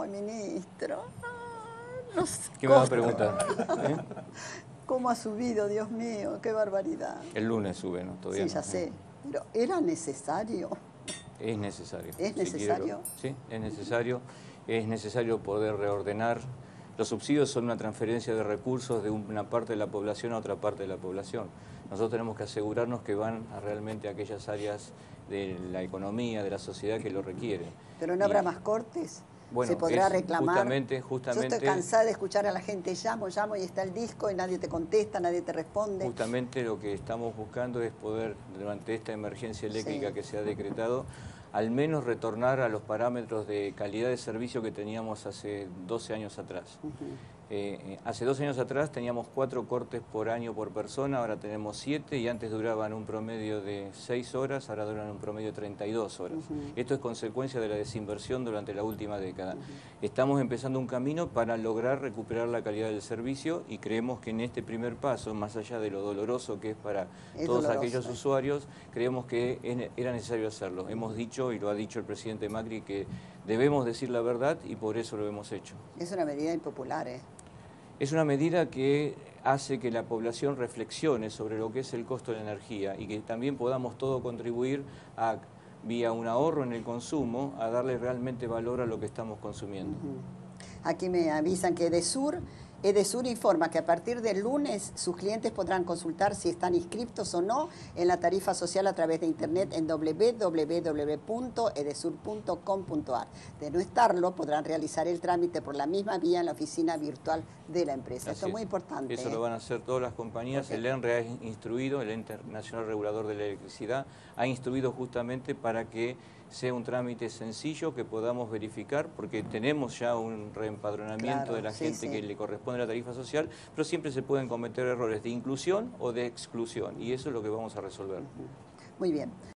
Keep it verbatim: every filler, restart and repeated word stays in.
ministro. Ah, no sé ¿Qué me va a cómo. preguntar? ¿Eh? ¿Cómo ha subido, Dios mío? ¡Qué barbaridad! El lunes sube, ¿no? Todavía Sí, no. ya sé. Pero ¿era necesario? Es necesario. ¿Es si necesario? quiero, sí, es necesario. Es necesario poder reordenar. Los subsidios son una transferencia de recursos de una parte de la población a otra parte de la población. Nosotros tenemos que asegurarnos que van a realmente a aquellas áreas de la economía, de la sociedad que lo requieren. ¿Pero no Y, habrá más cortes? bueno, ¿Se podrá es reclamar? justamente, justamente, Yo estoy cansada de escuchar a la gente, llamo, llamo y está el disco y nadie te contesta, nadie te responde. Justamente lo que estamos buscando es poder, durante esta emergencia eléctrica Sí. que se ha decretado, al menos retornar a los parámetros de calidad de servicio que teníamos hace doce años atrás. Uh-huh. Eh, hace doce años atrás teníamos cuatro cortes por año por persona, ahora tenemos siete y antes duraban un promedio de seis horas, ahora duran un promedio de treinta y dos horas. Uh-huh. Esto es consecuencia de la desinversión durante la última década. Uh-huh. Estamos empezando un camino para lograr recuperar la calidad del servicio y creemos que en este primer paso, más allá de lo doloroso que es para es todos doloroso, aquellos eh. usuarios, creemos que era necesario hacerlo. Hemos dicho, y lo ha dicho el presidente Macri, que debemos decir la verdad y por eso lo hemos hecho. Es una medida impopular, ¿eh? Es una medida que hace que la población reflexione sobre lo que es el costo de la energía y que también podamos todos contribuir a, vía un ahorro en el consumo, a darle realmente valor a lo que estamos consumiendo. Uh-huh. Aquí me avisan que Edesur, Edesur informa que a partir del lunes sus clientes podrán consultar si están inscriptos o no en la tarifa social a través de internet en doble u doble u doble u punto edesur punto com punto a r. De no estarlo, podrán realizar el trámite por la misma vía en la oficina virtual de la empresa. Así Esto es muy importante. Eso ¿eh? lo van a hacer todas las compañías. Okay. El ENRE ha instruido, el Ente Nacional Regulador de la Electricidad, ha instruido justamente para que sea un trámite sencillo que podamos verificar, porque tenemos ya un reempadronamiento claro, de la sí, gente sí. que le corresponde a la tarifa social, pero siempre se pueden cometer errores de inclusión o de exclusión, y eso es lo que vamos a resolver. Muy bien.